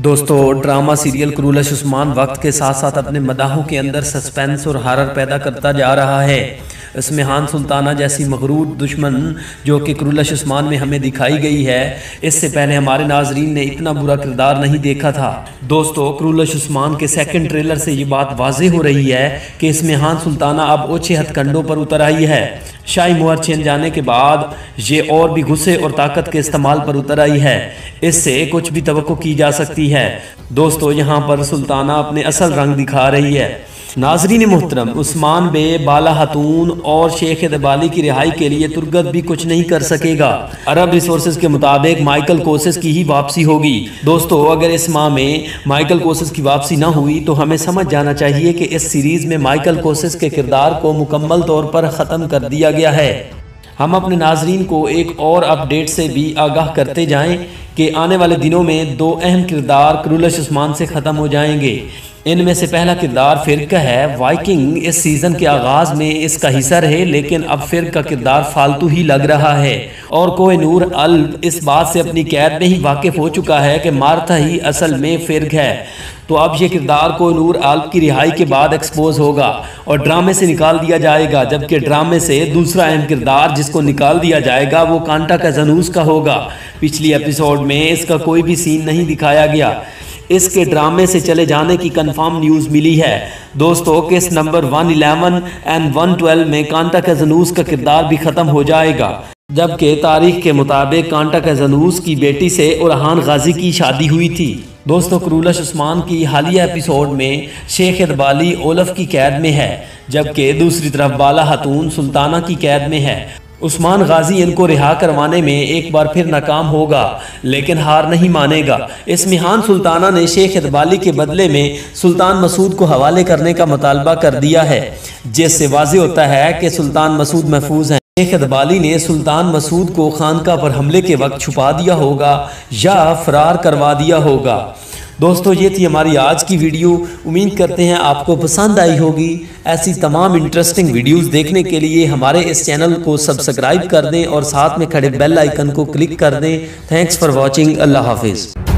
दोस्तों, drama serial क्रूलश Usman वक्त के साथ साथ अपने मदाहों के अंदर सस्पेंस और हॉरर पैदा करता जा रहा है। इसमें हान सुल्ताना जैसी मगरूर दुश्मन जो कि क्रूलश उस्मान में हमें दिखाई गई है, इससे पहले हमारे नाजरीन ने इतना बुरा किरदार नहीं देखा था। दोस्तों, क्रूलश उस्मान के सेकंड ट्रेलर से ये बात वाज़ेह हो रही है कि इसमें हान सुल्ताना अब ओछे हथकंडों पर उतर आई है। शाही मुहर छिन जाने के बाद ये और भी गुस्से और ताकत के इस्तेमाल पर उतर आई है। इससे कुछ भी तवक्को की जा सकती है। दोस्तों, यहाँ पर सुल्ताना अपने असल रंग दिखा रही है। नाजरीन मोहतरम, उस्मान बे बाला हतून और शेख दबाली की रिहाई के लिए तुर्गत भी कुछ नहीं कर सकेगा। अरब रिसोर्सेज के मुताबिक माइकल कोसिस की ही वापसी होगी। दोस्तों, अगर इस माह में माइकल कोसिस की वापसी ना हुई तो हमें समझ जाना चाहिए कि इस सीरीज में माइकल कोसिस के किरदार को मुकम्मल तौर पर ख़त्म कर दिया गया है। हम अपने नाजरीन को एक और अपडेट से भी आगाह करते जाएं कि आने वाले दिनों में दो अहम किरदार क्रूलश उस्मान से ख़त्म हो जाएंगे। इनमें से पहला किरदार फिर का है। वाइकिंग इस सीज़न के आगाज़ में इसका हिस्सा रहे, लेकिन अब फिर का किरदार फालतू ही लग रहा है और कोहिनूर अल्ब इस बात से अपनी कैद में ही वाकिफ़ हो चुका है कि मार्था ही असल में फिर है। तो अब ये किरदार कोहिनूर अल्ब की रिहाई के बाद एक्सपोज होगा और ड्रामे से निकाल दिया जाएगा, जबकि ड्रामे से दूसरा अहम किरदार जिसको निकाल दिया जाएगा वो कांटा कज़नूस का होगा। पिछली एपिसोड में इसका कोई भी सीन नहीं दिखाया गया। इसके ड्रामे से चले जाने की कंफर्म न्यूज़ मिली है। दोस्तों, केस नंबर 111 एंड 112 में कांटा कज़नूस का किरदार भी ख़त्म हो जाएगा, जबकि तारीख के मुताबिक कांटा कज़नूस की बेटी से उरहान गाजी की शादी हुई थी। दोस्तों, क्रूलश उस्मान की हालिया एपिसोड में शेख दबाली ओलफ की कैद में है, जबकि दूसरी तरफ बाला हतून सुल्ताना की कैद में है। उस्मान गाजी इनको रिहा करवाने में एक बार फिर नाकाम होगा, लेकिन हार नहीं मानेगा। इसमें हान सुल्ताना ने शेख दबाली के बदले में सुल्तान मसूद को हवाले करने का मुतालबा कर दिया है, जिससे वाज़ेह होता है कि सुल्तान मसूद महफूज हैं। शेख दबाली ने सुल्तान मसूद को खानका पर हमले के वक्त छुपा दिया होगा या फरार करवा दिया होगा। दोस्तों, ये थी हमारी आज की वीडियो। उम्मीद करते हैं आपको पसंद आई होगी। ऐसी तमाम इंटरेस्टिंग वीडियोस देखने के लिए हमारे इस चैनल को सब्सक्राइब कर दें और साथ में खड़े बेल आइकन को क्लिक कर दें। Thanks for watching. अल्लाह हाफिज़।